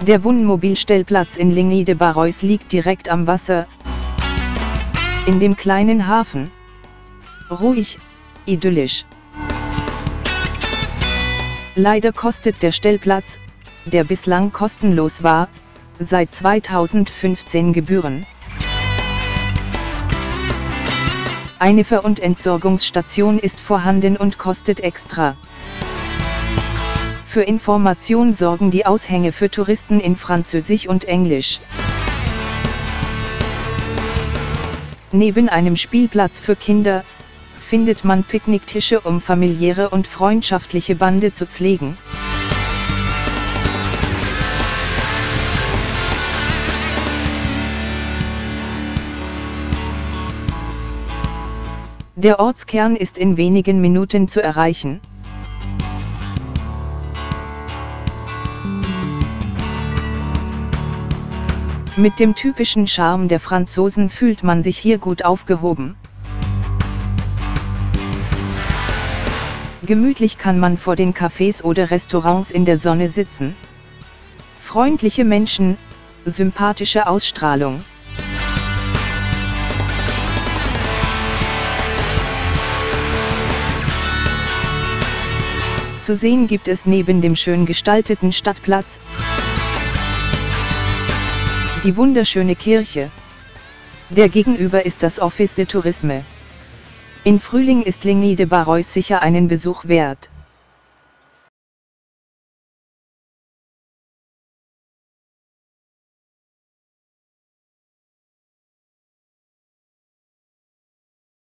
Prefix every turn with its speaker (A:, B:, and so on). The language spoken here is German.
A: Der Wohnmobilstellplatz in Ligny-de-Barrois liegt direkt am Wasser, in dem kleinen Hafen. Ruhig, idyllisch. Leider kostet der Stellplatz, der bislang kostenlos war, seit 2015 Gebühren. Eine Ver- und Entsorgungsstation ist vorhanden und kostet extra. Für Information sorgen die Aushänge für Touristen in Französisch und Englisch. Neben einem Spielplatz für Kinder findet man Picknicktische, um familiäre und freundschaftliche Bande zu pflegen. Der Ortskern ist in wenigen Minuten zu erreichen. Mit dem typischen Charme der Franzosen fühlt man sich hier gut aufgehoben. Gemütlich kann man vor den Cafés oder Restaurants in der Sonne sitzen. Freundliche Menschen, sympathische Ausstrahlung. Zu sehen gibt es neben dem schön gestalteten Stadtplatz die wunderschöne Kirche. Der gegenüber ist das Office de Tourisme. In Frühling ist Ligny-de-Barrois sicher einen Besuch wert.